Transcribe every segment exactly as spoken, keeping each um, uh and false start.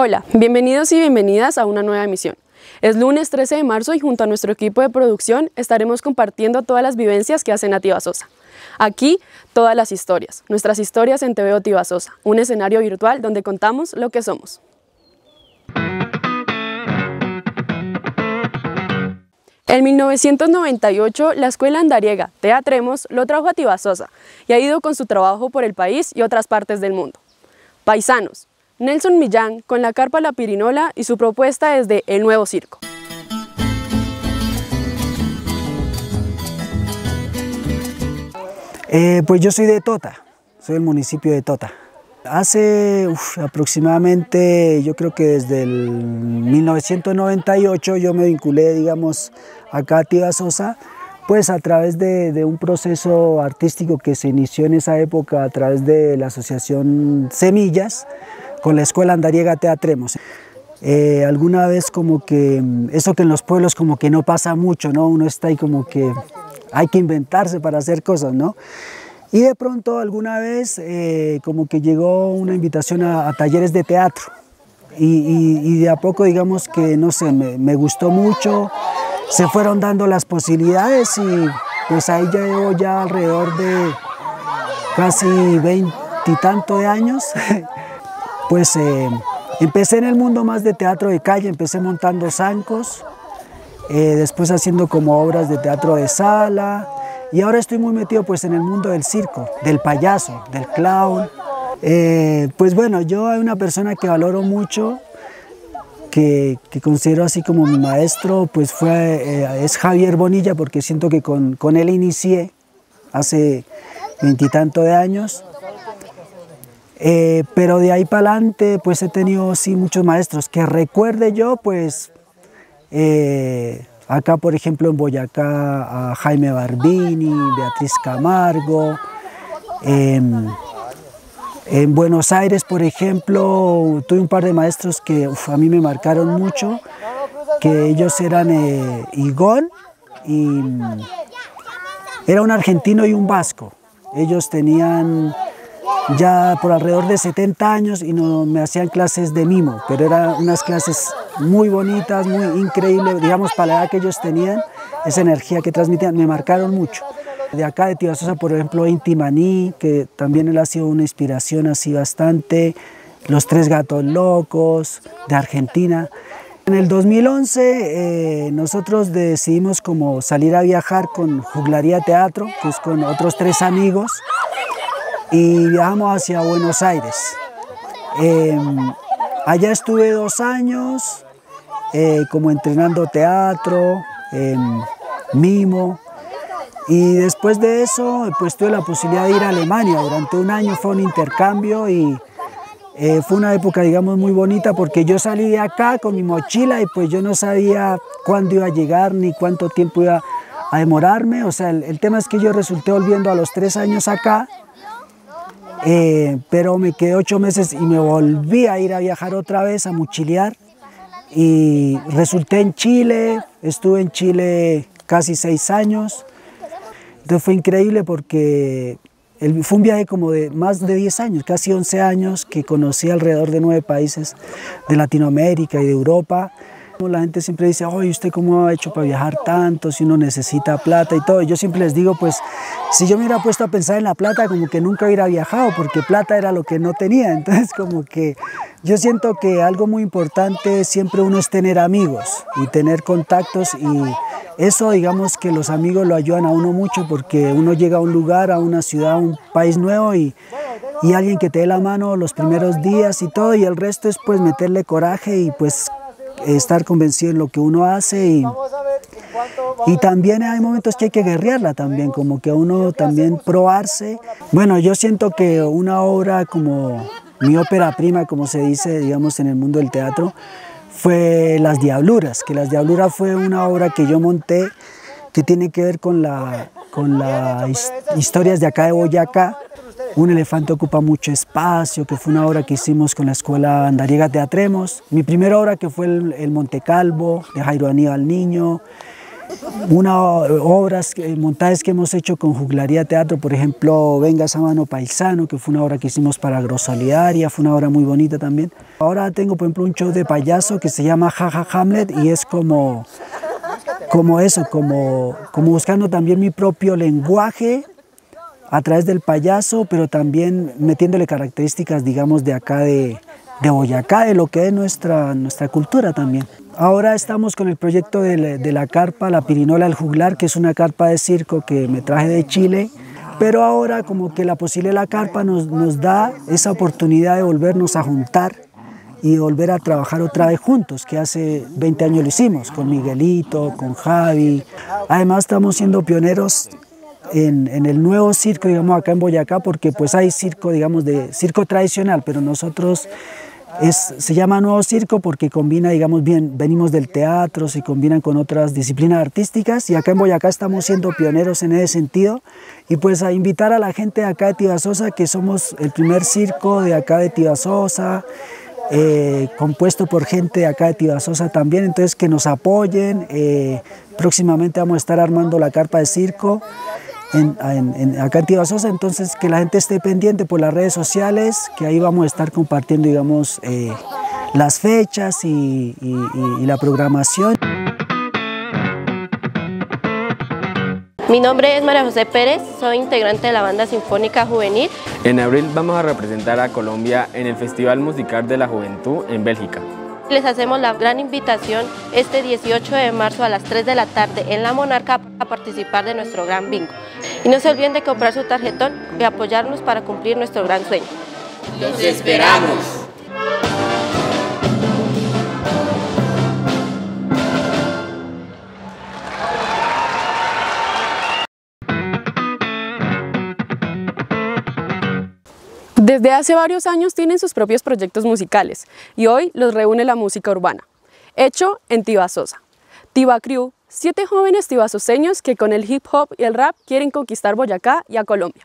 Hola, bienvenidos y bienvenidas a una nueva emisión. Es lunes trece de marzo y junto a nuestro equipo de producción estaremos compartiendo todas las vivencias que hace Nativa Sosa. Aquí, todas las historias, nuestras historias en T V Nativa Sosa, un escenario virtual donde contamos lo que somos. En mil novecientos noventa y ocho, la escuela andariega Teatremos lo trajo a Nativa Sosa y ha ido con su trabajo por el país y otras partes del mundo. Paisanos, Nelson Millán con la carpa La Pirinola y su propuesta es de El Nuevo Circo. Eh, pues yo soy de Tota, soy del municipio de Tota. Hace uf, aproximadamente, yo creo que desde el mil novecientos noventa y ocho yo me vinculé, digamos, acá a Nativa Sosa, pues a través de, de un proceso artístico que se inició en esa época a través de la asociación Semillas, con la escuela andariega Teatremos. Eh, alguna vez como que, eso que en los pueblos como que no pasa mucho, ¿no? Uno está ahí como que hay que inventarse para hacer cosas, ¿no? Y de pronto alguna vez eh, como que llegó una invitación a, a talleres de teatro y, y, y de a poco digamos que, no sé, me, me gustó mucho, se fueron dando las posibilidades y pues ahí ya llevo ya alrededor de casi veintitantos de años. Pues eh, empecé en el mundo más de teatro de calle, empecé montando zancos, eh, después haciendo como obras de teatro de sala y ahora estoy muy metido pues en el mundo del circo, del payaso, del clown. Eh, pues bueno, yo hay una persona que valoro mucho, que, que considero así como mi maestro, pues fue, eh, es Javier Bonilla, porque siento que con, con él inicié hace veintitantos de años. Eh, pero de ahí para adelante pues he tenido sí muchos maestros que recuerde yo, pues eh, acá por ejemplo en Boyacá a Jaime Barbini, Beatriz Camargo, eh, en Buenos Aires por ejemplo tuve un par de maestros que uf, a mí me marcaron mucho, que ellos eran eh, Igón y era un argentino y un vasco. Ellos tenían ya por alrededor de setenta años y no, me hacían clases de mimo, pero eran unas clases muy bonitas, muy increíbles, digamos, para la edad que ellos tenían, esa energía que transmitían, me marcaron mucho. De acá de Nativa Sosa, por ejemplo, Inti Maní, que también él ha sido una inspiración así bastante, Los Tres Gatos Locos, de Argentina. En el dos mil once eh, nosotros decidimos como salir a viajar con Juglaría Teatro, que es con otros tres amigos, y viajamos hacia Buenos Aires. Eh, allá estuve dos años eh, como entrenando teatro, eh, mimo, y después de eso pues tuve la posibilidad de ir a Alemania. Durante un año fue un intercambio y eh, fue una época digamos muy bonita porque yo salí de acá con mi mochila y pues yo no sabía cuándo iba a llegar ni cuánto tiempo iba a demorarme. O sea, el, el tema es que yo resulté volviendo a los tres años acá. Eh, pero me quedé ocho meses y me volví a ir a viajar otra vez, a mochilear, y resulté en Chile, estuve en Chile casi seis años, entonces fue increíble porque el, fue un viaje como de más de diez años, casi once años, que conocí alrededor de nueve países de Latinoamérica y de Europa. La gente siempre dice, oye, ¿usted cómo ha hecho para viajar tanto? Si uno necesita plata y todo. Y yo siempre les digo, pues, si yo me hubiera puesto a pensar en la plata, como que nunca hubiera viajado, porque plata era lo que no tenía. Entonces, como que yo siento que algo muy importante siempre uno es tener amigos y tener contactos. Y eso, digamos, que los amigos lo ayudan a uno mucho, porque uno llega a un lugar, a una ciudad, a un país nuevo y, y alguien que te dé la mano los primeros días y todo. Y el resto es, pues, meterle coraje y, pues, estar convencido en lo que uno hace y, y también hay momentos que hay que guerrearla también, como que uno también probarse. Bueno, yo siento que una obra como mi ópera prima, como se dice, digamos, en el mundo del teatro, fue Las Diabluras, que Las Diabluras fue una obra que yo monté que tiene que ver con las con la historias de acá de Boyacá. Un elefante ocupa mucho espacio, que fue una obra que hicimos con la escuela andariega Teatremos. Mi primera obra que fue el, el Monte Calvo, de Jairo Aníbal Niño. una, obras, montajes que hemos hecho con Juglaría Teatro, por ejemplo, Venga esa mano paisano, que fue una obra que hicimos para Agrosolidaria, fue una obra muy bonita también. Ahora tengo, por ejemplo, un show de payaso que se llama Jaja Hamlet y es como, como eso, como, como buscando también mi propio lenguaje a través del payaso, pero también metiéndole características, digamos, de acá de, de Boyacá, de lo que es nuestra, nuestra cultura también. Ahora estamos con el proyecto de la, de la carpa La Pirinola del Juglar, que es una carpa de circo que me traje de Chile, pero ahora como que la posibilidad de la carpa nos, nos da esa oportunidad de volvernos a juntar y volver a trabajar otra vez juntos, que hace veinte años lo hicimos, con Miguelito, con Javi. Además estamos siendo pioneros En, en el nuevo circo, digamos, acá en Boyacá, porque pues hay circo, digamos, de circo tradicional, pero nosotros es, se llama nuevo circo porque combina, digamos, bien, venimos del teatro, se combinan con otras disciplinas artísticas y acá en Boyacá estamos siendo pioneros en ese sentido y pues a invitar a la gente de acá de Tibasosa, que somos el primer circo de acá de Tibasosa, eh, compuesto por gente de acá de Tibasosa también, entonces que nos apoyen, eh, próximamente vamos a estar armando la carpa de circo, En, en, en, acá en Tibasosa, entonces que la gente esté pendiente por las redes sociales, que ahí vamos a estar compartiendo, digamos, eh, las fechas y, y, y, y la programación. Mi nombre es María José Pérez, soy integrante de la banda sinfónica juvenil. En abril vamos a representar a Colombia en el Festival Musical de la Juventud en Bélgica. Les hacemos la gran invitación este dieciocho de marzo a las tres de la tarde en La Monarca a participar de nuestro gran bingo. Y no se olviden de comprar su tarjetón y apoyarnos para cumplir nuestro gran sueño. ¡Los esperamos! Desde hace varios años tienen sus propios proyectos musicales y hoy los reúne la música urbana, hecho en Tibasosa. Tiba Crew, siete jóvenes tibasoseños que con el hip hop y el rap quieren conquistar Boyacá y a Colombia.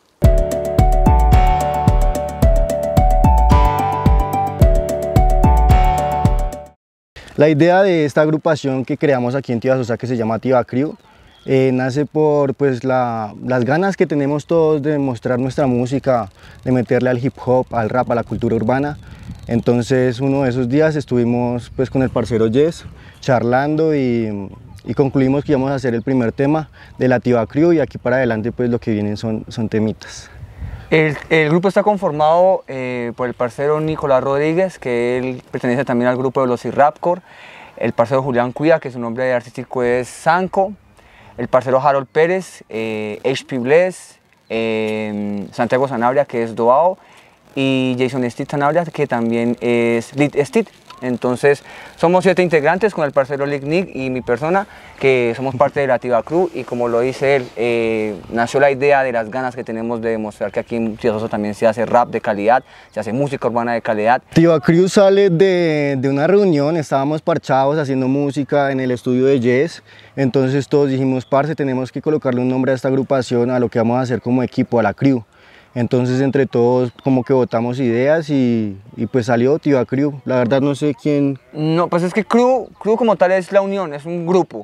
La idea de esta agrupación que creamos aquí en Tibasosa, que se llama Tiba Crew, Eh, nace por pues, la, las ganas que tenemos todos de mostrar nuestra música, de meterle al hip hop, al rap, a la cultura urbana. Entonces uno de esos días estuvimos pues, con el parcero Jess charlando y, y concluimos que íbamos a hacer el primer tema de la Tiba Crew y aquí para adelante pues, lo que vienen son, son temitas. El, el grupo está conformado eh, por el parcero Nicolás Rodríguez, que él pertenece también al grupo de los I-Rapcore, el parcero Julián Cuida, que su nombre artístico es Sanco, el parcero Harold Pérez, eh, H P Bless, eh, Santiago Sanabria, que es Doao, y Jason Steve Sanabria, que también es Lead Steve. Entonces somos siete integrantes con el parcero Lick Nick y mi persona, que somos parte de la Tiba Crew, y como lo dice él, eh, nació la idea de las ganas que tenemos de demostrar que aquí en Tibasosa también se hace rap de calidad, se hace música urbana de calidad. Tiba Crew sale de, de una reunión, estábamos parchados haciendo música en el estudio de Jess, entonces todos dijimos, parce, tenemos que colocarle un nombre a esta agrupación, a lo que vamos a hacer como equipo, a la Crew. Entonces entre todos como que votamos ideas y, y pues salió Tiba Crew. La verdad no sé quién... No, pues es que Crew, Crew como tal es la unión, es un grupo.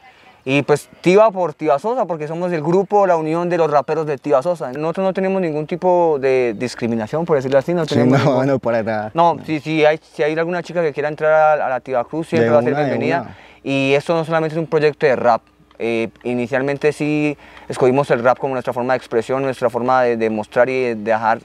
Y pues Tiba por Tibasosa, porque somos el grupo, la unión de los raperos de Tibasosa. Nosotros no tenemos ningún tipo de discriminación, por decirlo así. No, tenemos sí, no, ningún... no, para nada. No, no. Si, si, hay, si hay alguna chica que quiera entrar a, a la Tiba Crew, siempre de va a ser una, bienvenida. Y esto no solamente es un proyecto de rap. Eh, inicialmente sí escogimos el rap como nuestra forma de expresión, nuestra forma de, de mostrar y de dejar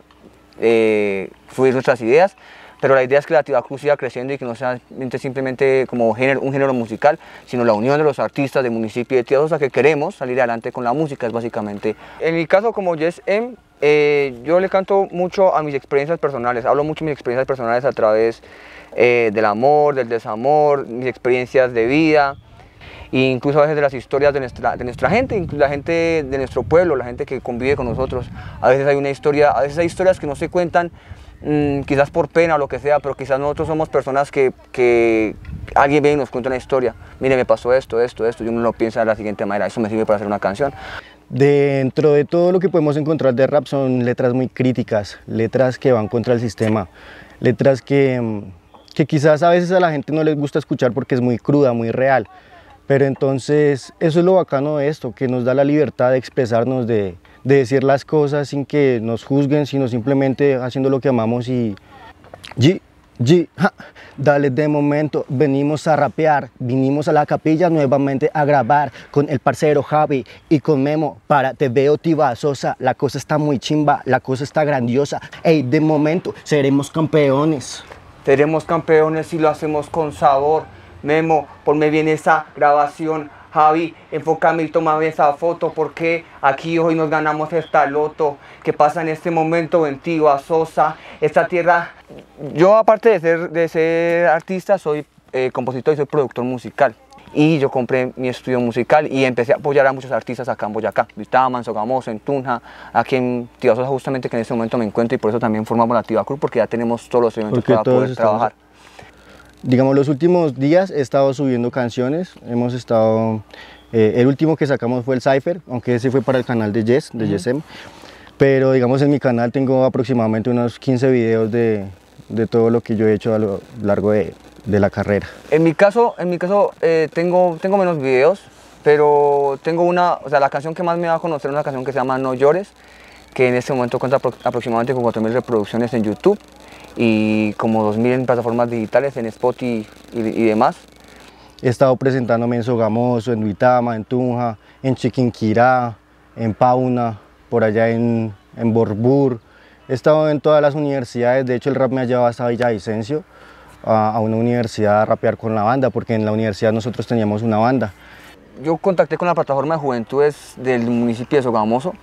eh, fluir nuestras ideas, pero la idea es que la Tiba Crew siga creciendo y que no sea simplemente como género, un género musical, sino la unión de los artistas del municipio de Tibasosa que queremos salir adelante con la música, es básicamente. En mi caso como Jess M, eh, yo le canto mucho a mis experiencias personales, hablo mucho de mis experiencias personales a través eh, del amor, del desamor, mis experiencias de vida, e incluso a veces de las historias de nuestra, de nuestra gente, incluso la gente de nuestro pueblo, la gente que convive con nosotros. A veces hay una historia, a veces hay historias que no se cuentan, mmm, quizás por pena o lo que sea, pero quizás nosotros somos personas que, que alguien viene y nos cuenta una historia. Mire, me pasó esto, esto, esto, y uno lo piensa de la siguiente manera, eso me sirve para hacer una canción. Dentro de todo lo que podemos encontrar de rap son letras muy críticas, letras que van contra el sistema, letras que, que quizás a veces a la gente no les gusta escuchar porque es muy cruda, muy real. Pero entonces eso es lo bacano de esto, que nos da la libertad de expresarnos, de, de decir las cosas sin que nos juzguen, sino simplemente haciendo lo que amamos y... G, G, ja, dale de momento, venimos a rapear, vinimos a la capilla nuevamente a grabar con el parcero Javi y con Memo para Te Veo Tiva Sosa. La cosa está muy chimba, la cosa está grandiosa, ey, de momento seremos campeones. Seremos campeones si lo hacemos con sabor. Memo, ponme bien esa grabación. Javi, enfócame y tómame esa foto porque aquí hoy nos ganamos esta loto. ¿Qué pasa en este momento en Tiva Sosa? Esta tierra... Yo aparte de ser, de ser artista, soy eh, compositor y soy productor musical. Y yo compré mi estudio musical y empecé a apoyar a muchos artistas acá en Boyacá. Vitama, en Sogamoso, en Tunja, aquí en Tiva Sosa justamente que en este momento me encuentro y por eso también formamos la Tiva Crew porque ya tenemos todos los eventos Porque para poder estamos... trabajar. Digamos, los últimos días he estado subiendo canciones, hemos estado, eh, el último que sacamos fue el Cypher, aunque ese fue para el canal de Yes, de uh-huh. Yesem, pero digamos en mi canal tengo aproximadamente unos quince videos de, de todo lo que yo he hecho a lo largo de, de la carrera. En mi caso, en mi caso eh, tengo, tengo menos videos, pero tengo una, o sea, la canción que más me va a conocer es una canción que se llama No Llores, que en este momento cuenta apro aproximadamente con cuatro mil reproducciones en YouTube, y como dos mil en plataformas digitales, en Spotify y, y demás. He estado presentándome en Sogamoso, en Vitama, en Tunja, en Chiquinquirá, en Pauna, por allá en, en Borbur. He estado en todas las universidades, de hecho el rap me ha llevado hasta Villavicencio, a, a una universidad a rapear con la banda, porque en la universidad nosotros teníamos una banda. Yo contacté con la plataforma de juventudes del municipio de Sogamoso,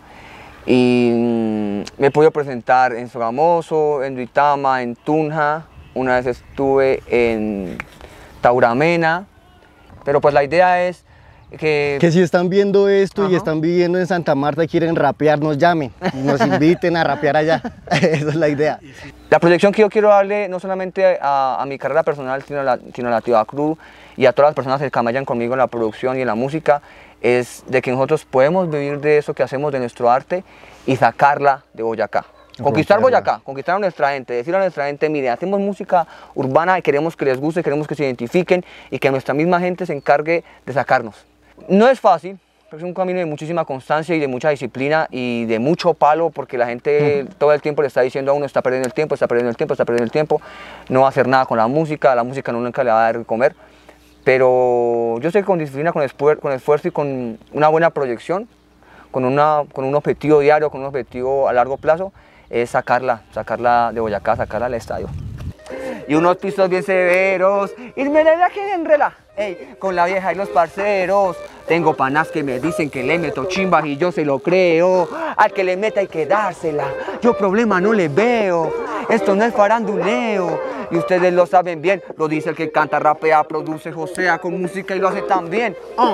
y me he podido presentar en Sogamoso, en Duitama, en Tunja, una vez estuve en Tauramena, pero pues la idea es que... Que si están viendo esto Ajá. y están viviendo en Santa Marta y quieren rapear, nos llamen, nos inviten a rapear allá, esa es la idea. La proyección que yo quiero darle no solamente a, a mi carrera personal, sino a la, sino a la Tiva Crew y a todas las personas que camellan conmigo en la producción y en la música, es de que nosotros podemos vivir de eso que hacemos, de nuestro arte, y sacarla de Boyacá. Conquistar Boyacá, conquistar a nuestra gente, decirle a nuestra gente, mire, hacemos música urbana y queremos que les guste, queremos que se identifiquen y que nuestra misma gente se encargue de sacarnos. No es fácil, pero es un camino de muchísima constancia y de mucha disciplina y de mucho palo, porque la gente uh-huh. todo el tiempo le está diciendo a uno, está perdiendo el tiempo, está perdiendo el tiempo, está perdiendo el tiempo, no va a hacer nada con la música, la música nunca le va a dar de comer. Pero yo sé que con disciplina, con, con esfuerzo y con una buena proyección, con, una, con un objetivo diario, con un objetivo a largo plazo, es sacarla, sacarla de Boyacá, sacarla al estadio. Y unos pisos bien severos, irme de viaje en rela, ey, con la vieja y los parceros. Tengo panas que me dicen que le meto chimbas y yo se lo creo. Al que le meta hay que dársela, yo problema no le veo. Esto no es faranduleo, y ustedes lo saben bien. Lo dice el que canta, rapea, produce, josea con música y lo hace tan bien. Uh.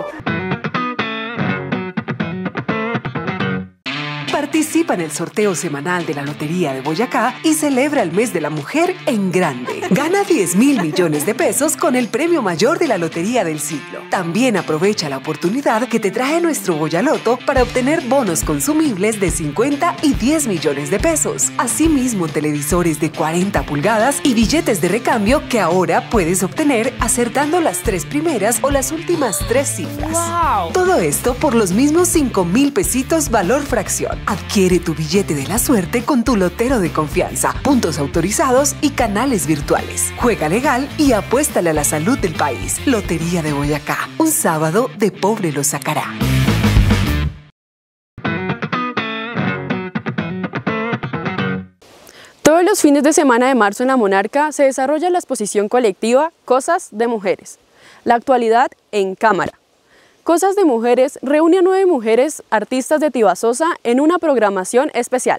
Participa en el sorteo semanal de la Lotería de Boyacá y celebra el mes de la mujer en grande. Gana diez mil millones de pesos con el premio mayor de la Lotería del Siglo. También aprovecha la oportunidad que te trae nuestro Boyaloto para obtener bonos consumibles de cincuenta y diez millones de pesos. Asimismo, televisores de cuarenta pulgadas y billetes de recambio que ahora puedes obtener acertando las tres primeras o las últimas tres cifras. ¡Wow! Todo esto por los mismos cinco mil pesitos valor fracción. Adquiere tu billete de la suerte con tu lotero de confianza, puntos autorizados y canales virtuales. Juega legal y apuéstale a la salud del país. Lotería de Boyacá. Un sábado de pobre lo sacará. Todos los fines de semana de marzo en La Monarca se desarrolla la exposición colectiva Cosas de Mujeres. La actualidad en cámara. Cosas de Mujeres reúne a nueve mujeres artistas de Tiva Sosa en una programación especial.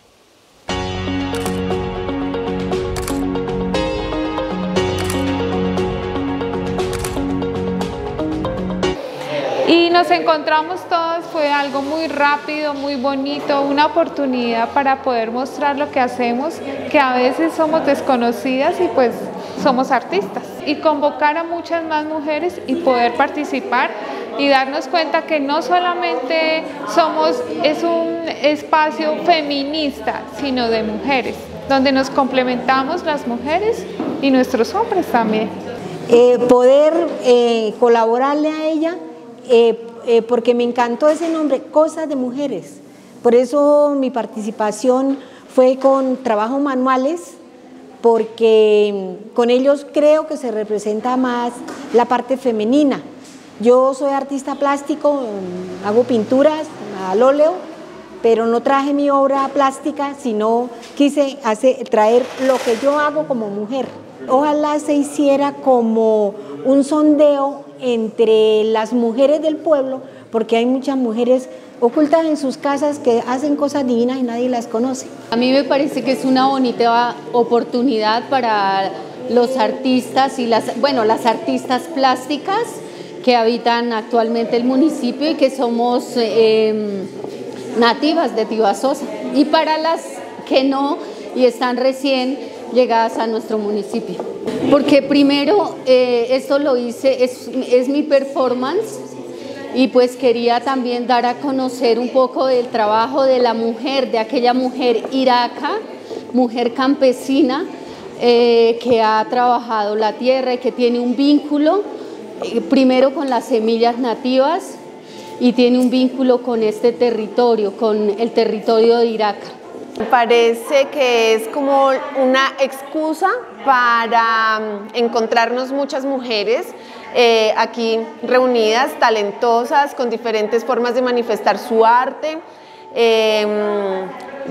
Y nos encontramos todos, fue algo muy rápido, muy bonito, una oportunidad para poder mostrar lo que hacemos, que a veces somos desconocidas y pues somos artistas. Y convocar a muchas más mujeres y poder participar y darnos cuenta que no solamente somos, es un espacio feminista, sino de mujeres, donde nos complementamos las mujeres y nuestros hombres también. eh, poder eh, colaborarle a ella, eh, eh, porque me encantó ese nombre, Cosas de Mujeres. Por eso mi participación fue con trabajos manuales, porque con ellos creo que se representa más la parte femenina. Yo soy artista plástico, hago pinturas al óleo, pero no traje mi obra plástica, sino quise hacer, traer lo que yo hago como mujer. Ojalá se hiciera como un sondeo entre las mujeres del pueblo, porque hay muchas mujeres ocultas en sus casas que hacen cosas divinas y nadie las conoce. A mí me parece que es una bonita oportunidad para los artistas y las, bueno, las artistas plásticas que habitan actualmente el municipio y que somos eh, nativas de Tibasosa, y para las que no y están recién llegadas a nuestro municipio. Porque primero eh, esto lo hice, es, es mi performance, y pues quería también dar a conocer un poco del trabajo de la mujer, de aquella mujer iraca, mujer campesina, eh, que ha trabajado la tierra y que tiene un vínculo eh, primero con las semillas nativas y tiene un vínculo con este territorio, con el territorio de Irak. Me parece que es como una excusa para encontrarnos muchas mujeres eh, aquí reunidas, talentosas, con diferentes formas de manifestar su arte, eh,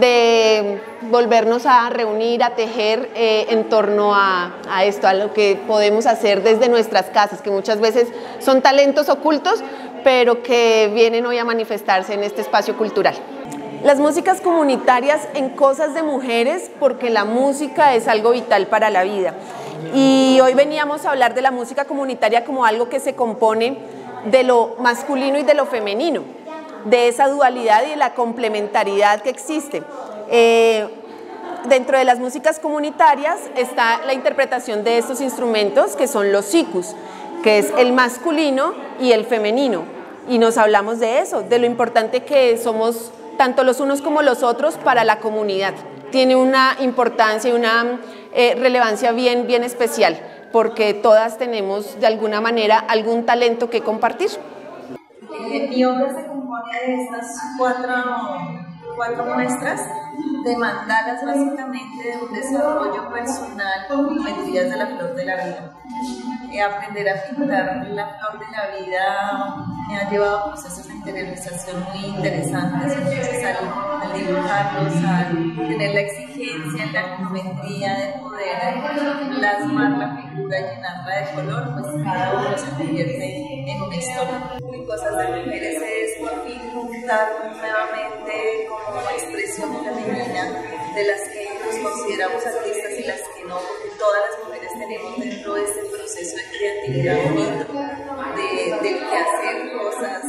de volvernos a reunir, a tejer eh, en torno a, a esto, a lo que podemos hacer desde nuestras casas, que muchas veces son talentos ocultos, pero que vienen hoy a manifestarse en este espacio cultural. Las músicas comunitarias en Cosas de Mujeres, porque la música es algo vital para la vida. Y hoy veníamos a hablar de la música comunitaria como algo que se compone de lo masculino y de lo femenino, de esa dualidad y de la complementariedad que existe. Eh, dentro de las músicas comunitarias está la interpretación de estos instrumentos, que son los sikus, que es el masculino y el femenino. Y nos hablamos de eso, de lo importante que somos tanto los unos como los otros para la comunidad. Tiene una importancia y una eh, relevancia bien, bien especial, porque todas tenemos de alguna manera algún talento que compartir. Eh, mi obra se compone de estas cuatro, cuatro muestras de mandalas, básicamente de un desarrollo personal con geometrías de la flor de la vida. Eh, aprender a pintar la flor de la vida me ha llevado a procesos de interiorización muy interesantes. Entonces, al, al dibujarlos, al tener la exigencia, la geometría de poder plasmar la figura y llenarla de color, pues cada uno se convierte en una historia. Y Cosas de Mujeres es por fin juntar nuevamente como expresión femenina de las que nos consideramos artistas y las que no, porque todas las mujeres tenemos dentro de ese proceso de creatividad bonito, de, de que hacer cosas.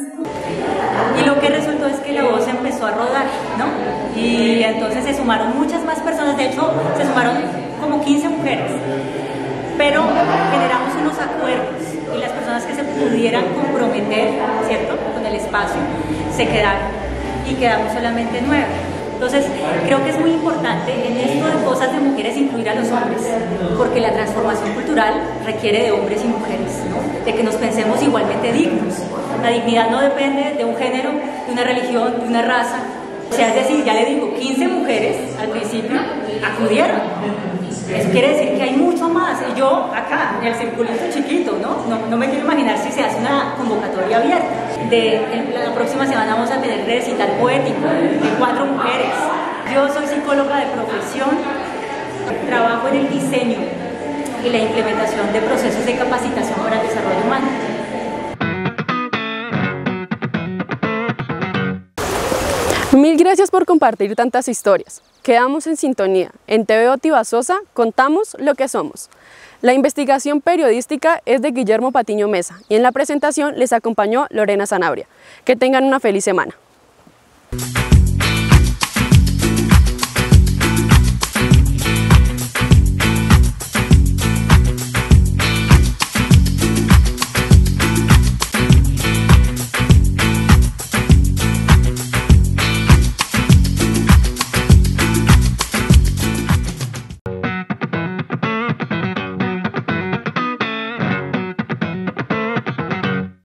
Y lo que resultó es que la voz empezó a rodar, ¿no? Y entonces se sumaron muchas más personas, de hecho se sumaron como quince mujeres, pero generamos unos acuerdos y las personas que se pudieran comprometer, ¿cierto?, con el espacio, se quedaron y quedamos solamente nueve. Entonces, creo que es muy importante en esto de Cosas de Mujeres incluir a los hombres, porque la transformación cultural requiere de hombres y mujeres, ¿no?, de que nos pensemos igualmente dignos. La dignidad no depende de un género, de una religión, de una raza. O sea, es decir, ya le digo, quince mujeres al principio acudieron. Eso quiere decir que hay mucho más. Y yo acá, en el circulito chiquito, ¿no? No, no me quiero imaginar si se hace una convocatoria abierta. De, en la próxima semana vamos a tener recital poético de cuatro mujeres. Yo soy psicóloga de profesión, trabajo en el diseño y la implementación de procesos de capacitación para el desarrollo humano. Mil gracias por compartir tantas historias. Quedamos en sintonía. En T V O Tibasosa contamos lo que somos. La investigación periodística es de Guillermo Patiño Mesa y en la presentación les acompañó Lorena Sanabria. Que tengan una feliz semana.